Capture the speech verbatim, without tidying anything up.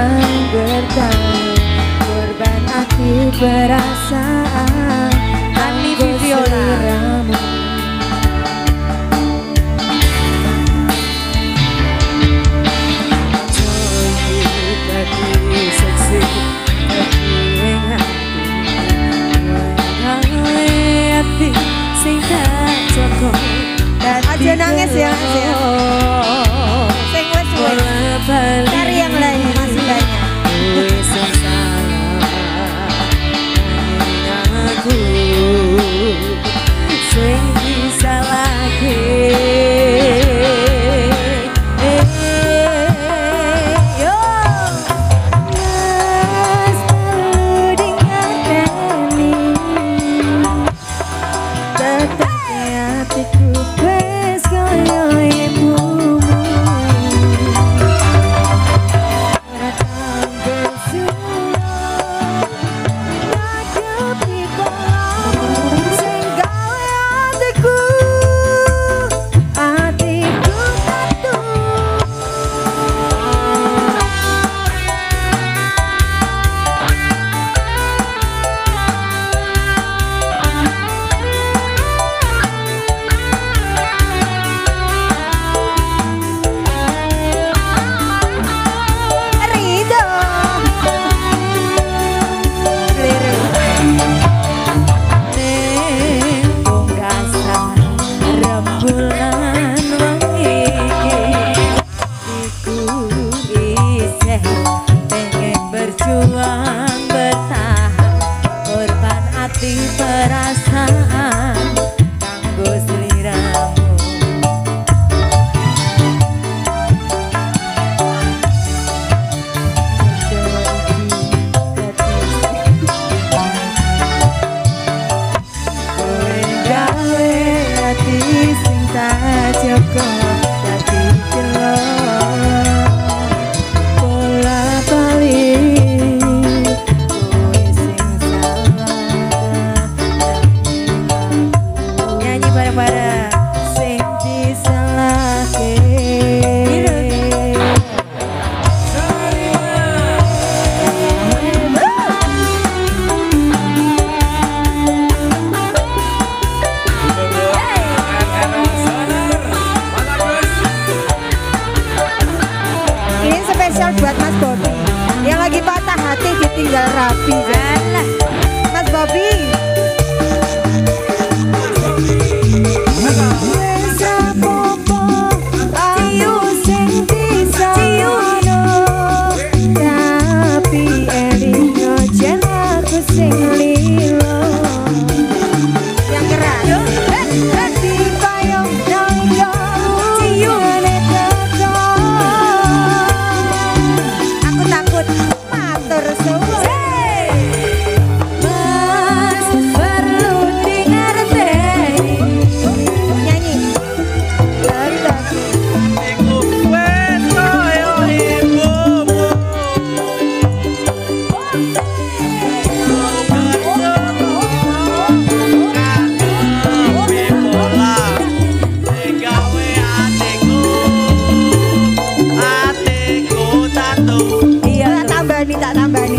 yang bertahan, korban hati perasaan. Ani Viviola. Aja nangis ya, ya. Sing wes wes. Cari yang lain masih banyak. Aku sing bisa lagi. Perasaan kanggo sliramu, kowe gawe ati sing tak jaga dadi gelo pola balik. Para sing disalahke. Ini spesial buat Mas Bobby yang lagi patah hati ditinggal rapi. Mas Bobby. Tak tambah